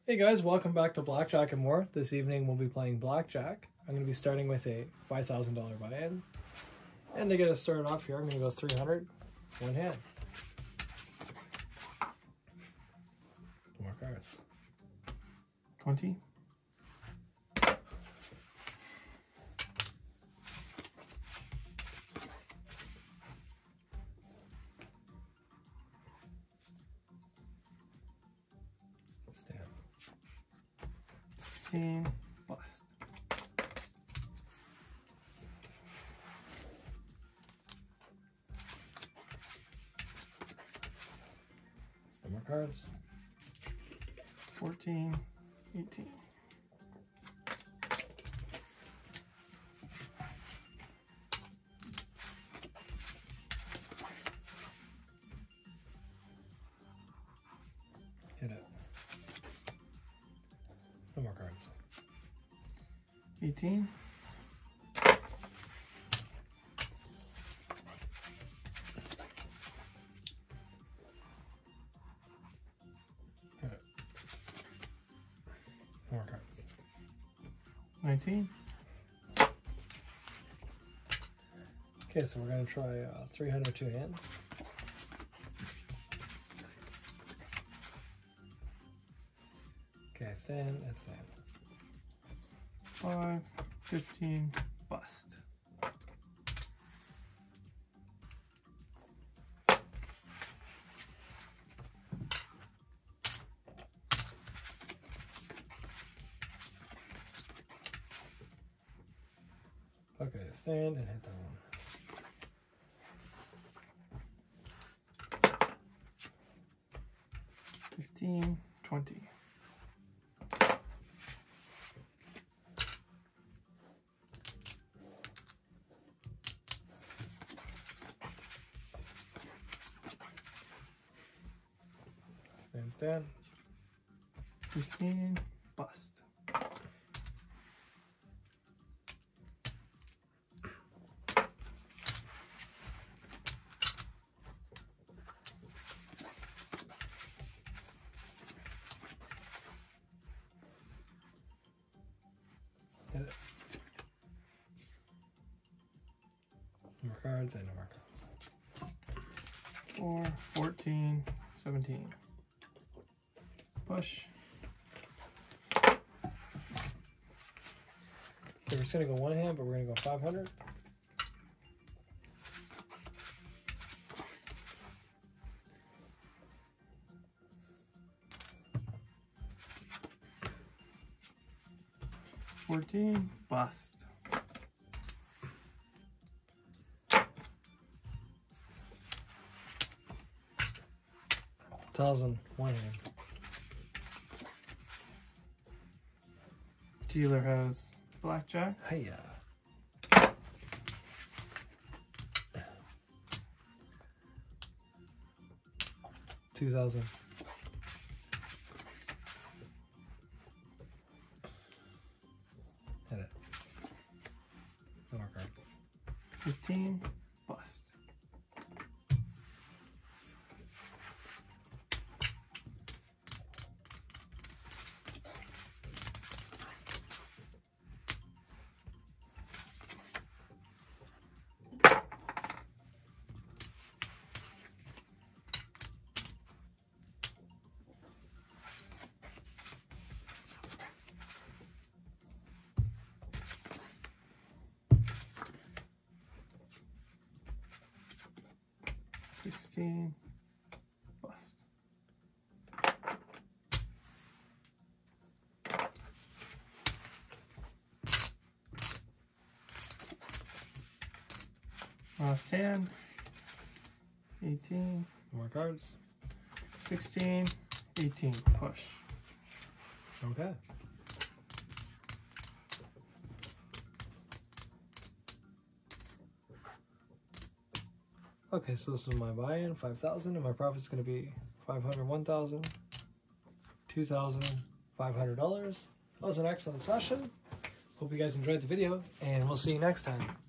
Hey guys, welcome back to Blackjack and More. This evening we'll be playing Blackjack. I'm going to be starting with a $5,000 buy-in. And to get us started off here, I'm going to go 300, one hand. More cards. 20. Stand. 16. Bust. No more cards. 14. 18. Hit it. No more cards. 18. Hit it. No more cards. 19. Okay, so we're going to try 300 two hands. Okay, stand and stand. 5. 15. Bust. Okay, stand and hit that one. 15. 20. Stand. 15. Bust. Hit it. No more cards and no more cards. 4. 14. 17. Push. Okay, we're just going to go one hand, but we're going to go 500. $14. Bust. $1,000, one hand. Dealer has blackjack. Hiya. 2,000. Hit it. No more card. 15. Bust. $16. Bust. Stand. 18. No more cards. 16. 18. Push. Okay. Okay, so this is my buy-in, 5,000, and my profit's going to be 500, 1,000, 2,000, $500. That was an excellent session. Hope you guys enjoyed the video, and we'll see you next time.